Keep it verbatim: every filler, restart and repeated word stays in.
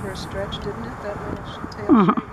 for a stretch, didn't it? That little tail Mm-hmm. shape.